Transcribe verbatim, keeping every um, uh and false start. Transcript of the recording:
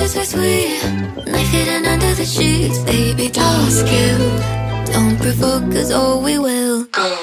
secrets are sweet, knife hidden under the sheets. Baby, don't skill, don't provoke, cause oh we will go.